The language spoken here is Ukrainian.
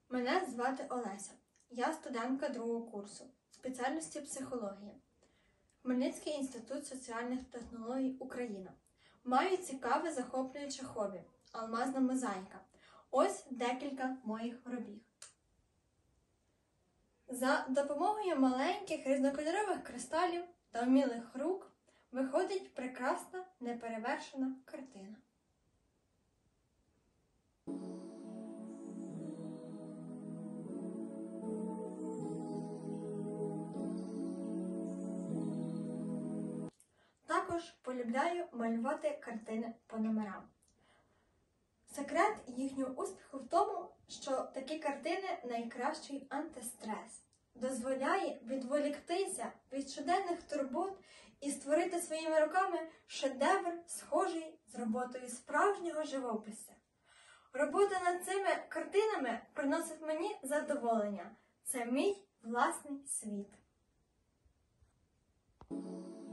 Мене звати Олеся. Я студентка другого курсу спеціальності психологія. Хмельницький інститут соціальних технологій Україна. Маю цікаве захоплююче хобі – алмазна мозаїка. Ось декілька моїх робіт. За допомогою маленьких різнокольорових кристалів та вмілих рук виходить прекрасна, неперевершена картина. Також полюбляю малювати картини по номерам. Секрет їхнього успіху в тому, що такі картини – найкращий антистрес. Дозволяє відволіктися від щоденних турбот і створити своїми руками шедевр, схожий з роботою справжнього живописця. Робота над цими картинами приносить мені задоволення. Це мій власний світ.